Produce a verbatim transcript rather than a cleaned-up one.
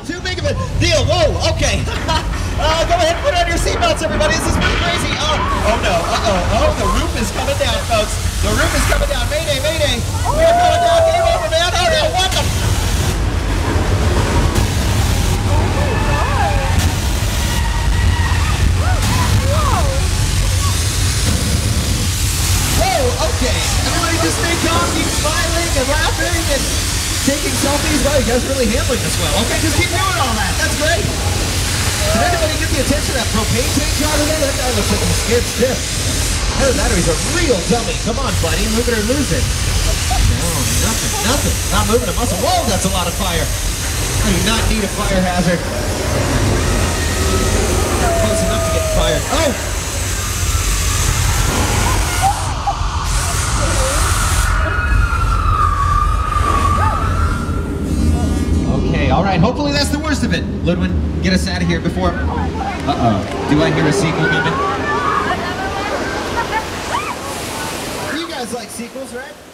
not too big of a deal. Whoa, okay. uh, go ahead and put on your seatbelts, everybody. This is pretty crazy. Oh, oh no, uh-oh. Oh, the roof is coming down, folks. The roof is coming down. Mayday, mayday. We are coming down. Game over, man. Oh, no, what the... Okay, everybody just stay calm, keep smiling and laughing and taking selfies. Wow, you guys are really handling this well. Okay, just keep doing all that. That's great. Did anybody get the attention of that propane tank driver there? That guy looks like he's scared stiff. Either that or he's a real dummy. Come on, buddy, move it or lose it. No, nothing, nothing. Not moving a muscle. Whoa, that's a lot of fire. I do not need a fire hazard. Close enough to get fired. Oh! All right, hopefully that's the worst of it. Ludwin, get us out of here before... Uh-oh. Do I hear a sequel coming? You guys like sequels, right?